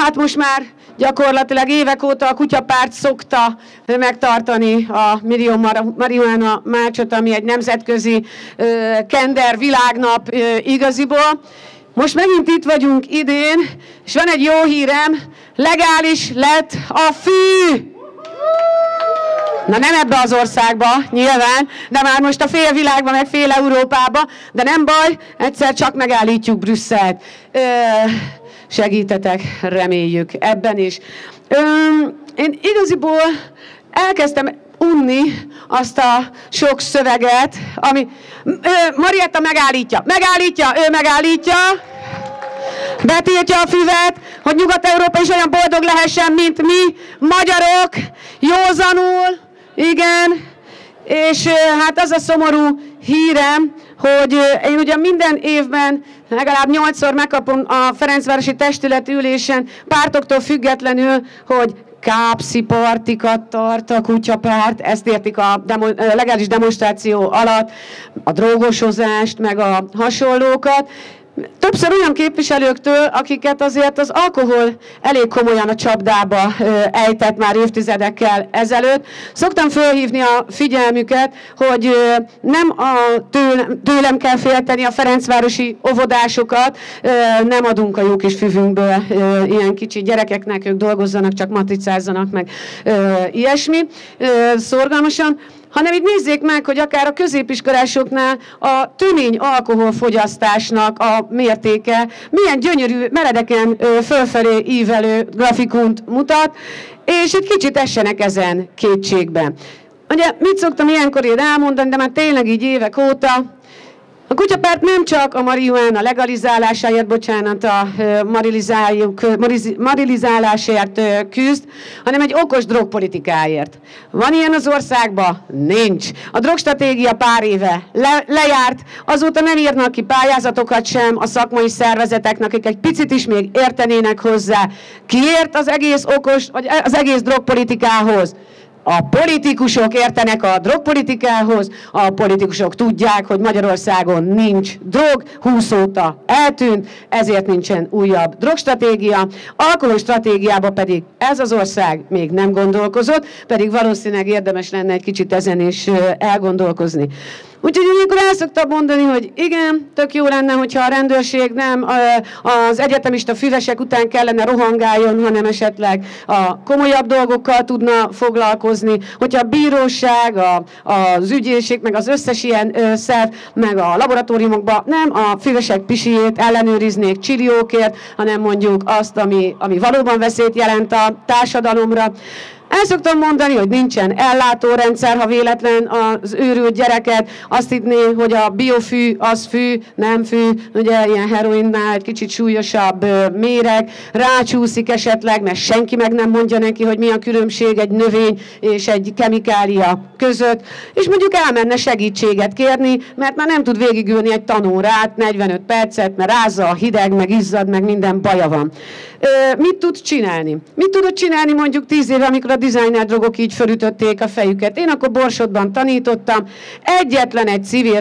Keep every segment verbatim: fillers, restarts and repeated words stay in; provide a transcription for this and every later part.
Hát most már gyakorlatilag évek óta a kutyapárt szokta megtartani a millió marihuána márcsot, ami egy nemzetközi ö, kender világnap ö, igaziból. Most megint itt vagyunk idén, és van egy jó hírem, legális lett a fű! Na nem ebbe az országba, nyilván, de már most a fél világban, meg fél Európába, de nem baj, egyszer csak megállítjuk Brüsszelt. Ö, segítetek, reméljük ebben is. Ö, én igaziból elkezdtem unni azt a sok szöveget, ami... Ö, Marietta megállítja, megállítja, ő megállítja, betiltja a füvet, hogy Nyugat-Európa is olyan boldog lehessen, mint mi, magyarok, józanul, igen, és hát az a szomorú hírem, hogy én ugye minden évben legalább nyolcszor megkapom a Ferencvárosi Testületi ülésen pártoktól függetlenül, hogy kápszi partikat tart a kutyapárt, ezt értik a demo, legális demonstráció alatt, a drogosozást, meg a hasonlókat. Többször olyan képviselőktől, akiket azért az alkohol elég komolyan a csapdába ejtett már évtizedekkel ezelőtt. Szoktam fölhívni a figyelmüket, hogy nem a tőlem, tőlem kell félteni a ferencvárosi óvodásokat, nem adunk a jó kis füvünkből ilyen kicsi gyerekeknek, ők dolgozzanak, csak matricázzanak meg ilyesmi szorgalmasan, hanem így nézzék meg, hogy akár a középiskolásoknál a tömény alkoholfogyasztásnak a mértéke milyen gyönyörű, meredeken fölfelé ívelő grafikunt mutat, és egy kicsit essenek ezen kétségbe. Ugye mit szoktam ilyenkor én elmondani, de már tényleg így évek óta, a kutyapárt nem csak a marihuána legalizálásáért, bocsánat, a marilizálásért küzd, hanem egy okos drogpolitikáért. Van ilyen az országban? Nincs. A drogstratégia pár éve le, lejárt, azóta nem írnak ki pályázatokat sem a szakmai szervezeteknek, akik egy picit is még értenének hozzá. Kiért az egész okos, vagy az egész drogpolitikához? A politikusok értenek a drogpolitikához, a politikusok tudják, hogy Magyarországon nincs drog, húsz óta eltűnt, ezért nincsen újabb drogstratégia. Alkoholstratégiában pedig ez az ország még nem gondolkozott, pedig valószínűleg érdemes lenne egy kicsit ezen is elgondolkozni. Úgyhogy amikor el szoktam mondani, hogy igen, tök jó lenne, hogyha a rendőrség nem az egyetemista füvesek után kellene rohangáljon, hanem esetleg a komolyabb dolgokkal tudna foglalkozni, hogyha a bíróság, a, az ügyészség, meg az összes ilyen szerv, meg a laboratóriumokban nem a füvesek pisijét ellenőriznék csilliókért, hanem mondjuk azt, ami, ami valóban veszélyt jelent a társadalomra. El szoktam mondani, hogy nincsen ellátórendszer, ha véletlen az őrült gyereket azt hinné, hogy a biofű az fű, nem fű, ugye ilyen heroinnál egy kicsit súlyosabb méreg, rácsúszik esetleg, mert senki meg nem mondja neki, hogy mi a különbség egy növény és egy kemikália között, és mondjuk elmenne segítséget kérni, mert már nem tud végigülni egy tanórát negyvenöt percet, mert rázza a hideg, meg izzad, meg minden baja van. Mit tud csinálni? Mit tudod csinálni mondjuk tíz éve, amikor a designer drogok így fölütötték a fejüket? Én akkor Borsodban tanítottam, egyetlen egy civil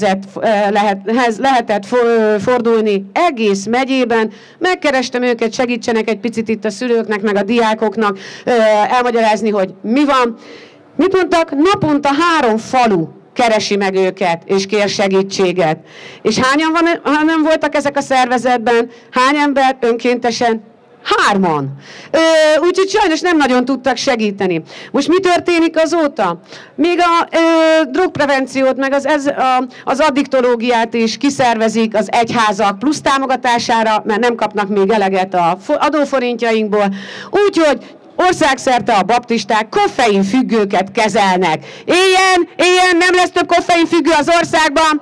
szervezethez lehetett fordulni egész megyében, megkerestem őket, segítsenek egy picit itt a szülőknek, meg a diákoknak elmagyarázni, hogy mi van. Mit mondtak? Naponta három falu keresi meg őket, és kér segítséget. És hányan van, nem voltak ezek a szervezetben? Hány ember önkéntesen? Hárman. Úgyhogy sajnos nem nagyon tudtak segíteni. Most mi történik azóta? Még a ö, drogprevenciót, meg az, ez, a, az addiktológiát is kiszervezik az egyházak plusz támogatására, mert nem kapnak még eleget a adóforintjainkból. Úgyhogy országszerte a baptisták koffeinfüggőket kezelnek. Éljen, éljen, nem lesz több koffeinfüggő az országban.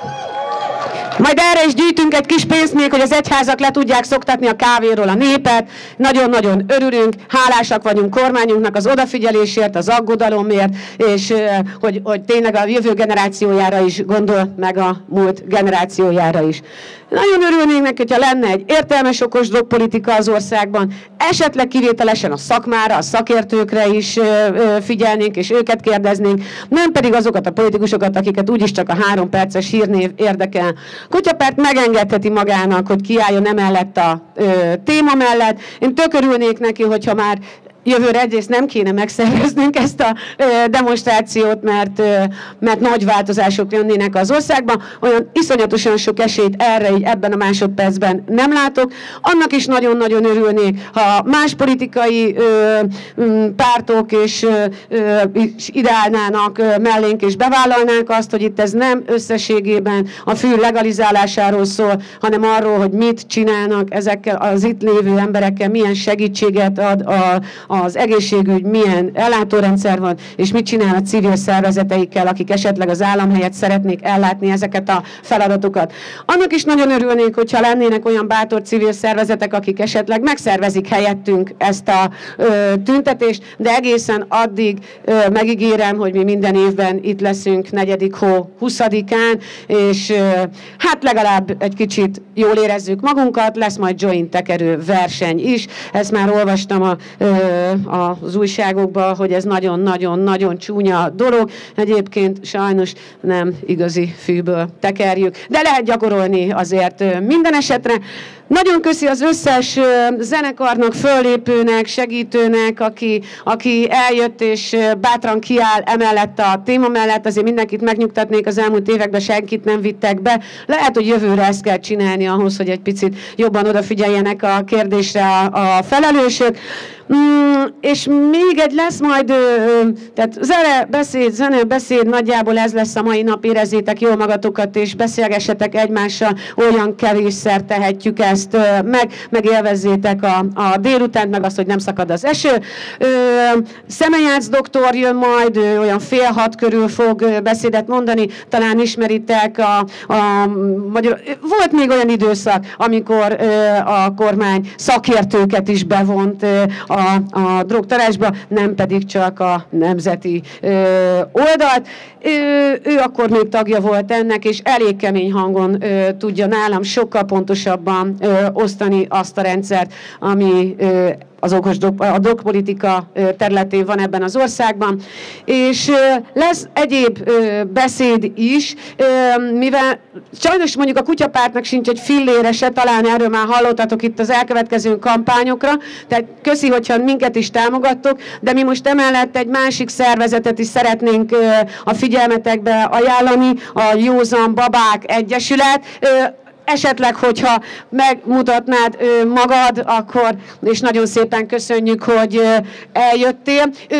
Majd erre is gyűjtünk egy kis pénzt még, hogy az egyházak le tudják szoktatni a kávéról a népet. Nagyon-nagyon örülünk, hálásak vagyunk kormányunknak az odafigyelésért, az aggodalomért, és hogy, hogy tényleg a jövő generációjára is gondol, meg a múlt generációjára is. Nagyon örülnénk neki, hogyha lenne egy értelmes, okos drogpolitika az országban, esetleg kivételesen a szakmára, a szakértőkre is figyelnénk, és őket kérdeznénk, nem pedig azokat a politikusokat, akiket úgyis csak a három perces hírnév érdekel. Kutyapárt megengedheti magának, hogy kiálljon emellett a ö, téma mellett. Én tök örülnék neki, hogyha már jövőre egyrészt nem kéne megszerveznünk ezt a ö, demonstrációt, mert, ö, mert nagy változások jönnének az országban. Olyan iszonyatosan sok esélyt erre így ebben a másodpercben nem látok. Annak is nagyon-nagyon örülnék, ha más politikai ö, ö, pártok és ö, ö, ideálnának ö, mellénk és bevállalnánk azt, hogy itt ez nem összességében a fű legalizálásáról szól, hanem arról, hogy mit csinálnak ezekkel az itt lévő emberekkel, milyen segítséget ad a, az egészségügy, milyen ellátórendszer van, és mit csinál a civil szervezeteikkel, akik esetleg az állam helyett szeretnék ellátni ezeket a feladatokat. Annak is nagyon örülnénk, hogyha lennének olyan bátor civil szervezetek, akik esetleg megszervezik helyettünk ezt a ö, tüntetést, de egészen addig ö, megígérem, hogy mi minden évben itt leszünk negyedik hó huszadikán, és ö, hát legalább egy kicsit jól érezzük magunkat, lesz majd joint tekerő verseny is, ezt már olvastam a ö, az újságokban, hogy ez nagyon-nagyon-nagyon csúnya dolog. Egyébként sajnos nem igazi fűből tekerjük, de lehet gyakorolni azért minden esetre. Nagyon köszi az összes zenekarnak, föllépőnek, segítőnek, aki, aki eljött és bátran kiáll emellett a téma mellett. Azért mindenkit megnyugtatnék, az elmúlt években senkit nem vittek be. Lehet, hogy jövőre ezt kell csinálni ahhoz, hogy egy picit jobban odafigyeljenek a kérdésre a, a felelősök. Mm, és még egy lesz majd, tehát zene, beszéd, zene, beszéd, nagyjából ez lesz a mai nap, érezzétek jól magatokat, és beszélgessetek egymással, olyan kevésszer tehetjük ezt meg, meg élvezzétek a, a délutánt, meg azt, hogy nem szakad az eső. Szemenyác doktor jön majd, olyan fél hat körül fog beszédet mondani, talán ismeritek a, a magyar, volt még olyan időszak, amikor a kormány szakértőket is bevont a A, a drogtarásba, nem pedig csak a nemzeti ö, oldalt. Ő, ő akkor még tagja volt ennek, és elég kemény hangon ö, tudja nálam sokkal pontosabban ö, osztani azt a rendszert, ami ö, az okos drog, a drogpolitika területén van ebben az országban. És lesz egyéb beszéd is, mivel sajnos mondjuk a Kutyapártnak sincs egy fillére se, talán erről már hallottatok itt az elkövetkező kampányokra, tehát köszi, hogyha minket is támogattok, de mi most emellett egy másik szervezetet is szeretnénk a figyelmetekbe ajánlani, a Józan Babák Egyesület. Esetleg, hogyha megmutatnád ö, magad, akkor, és nagyon szépen köszönjük, hogy ö, eljöttél. Ö,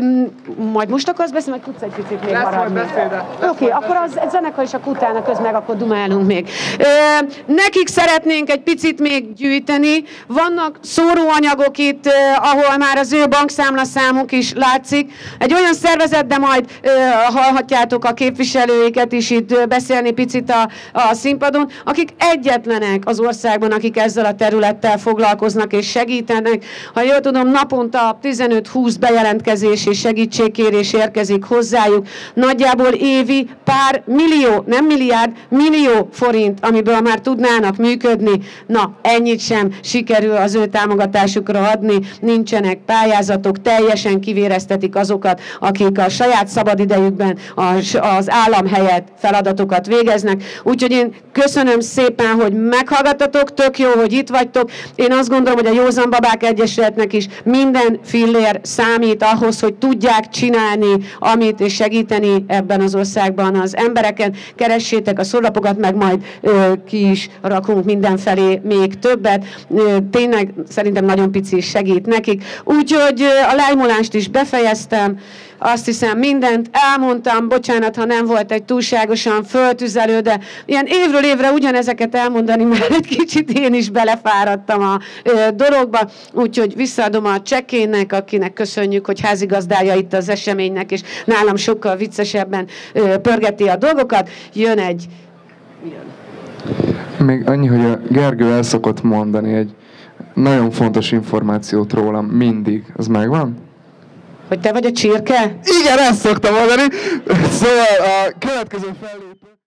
majd most akarsz beszélni, vagy tudsz egy picit még maradni? Oké, okay, akkor az zenekar és a kutának köz meg, akkor dumálunk még. Ö, nekik szeretnénk egy picit még gyűjteni. Vannak szóróanyagok itt, ö, ahol már az ő bankszámlaszámuk is látszik. Egy olyan szervezet, de majd ö, hallhatjátok a képviselőiket is itt ö, beszélni picit a, a színpadon, akik egyetlenek az országban, akik ezzel a területtel foglalkoznak és segítenek. Ha jól tudom, naponta tizenöt-húsz bejelentkezés és segítségkérés érkezik hozzájuk. Nagyjából évi pár millió, nem milliárd, millió forint, amiből már tudnának működni. Na, ennyit sem sikerül az ő támogatásukra adni. Nincsenek pályázatok, teljesen kivéreztetik azokat, akik a saját szabadidejükben az állam helyett feladatokat végeznek. Úgyhogy én köszönöm szépen, hogy meghallgattatok, tök jó, hogy itt vagytok. Én azt gondolom, hogy a Józan Babák Egyesületnek is minden fillér számít ahhoz, hogy tudják csinálni, amit, és segíteni ebben az országban az embereken. Keressétek a szórlapokat, meg majd ö, ki is rakunk mindenfelé még többet. Ö, tényleg szerintem nagyon pici segít nekik. Úgyhogy ö, a lájmulást is befejeztem. Azt hiszem, mindent elmondtam, bocsánat, ha nem volt egy túlságosan föltüzelő, de ilyen évről évre ugyanezeket elmondani, mert egy kicsit én is belefáradtam a ö, dologba, úgyhogy visszaadom a csekkének, akinek köszönjük, hogy házigazdája itt az eseménynek, és nálam sokkal viccesebben ö, pörgeti a dolgokat. Jön egy... Jön. Még annyi, hogy a Gergő el szokott mondani egy nagyon fontos információt rólam mindig. Az megvan? Hogy te vagy a csirke? Igen, ezt szoktam mondani. Szóval a következő fellépő...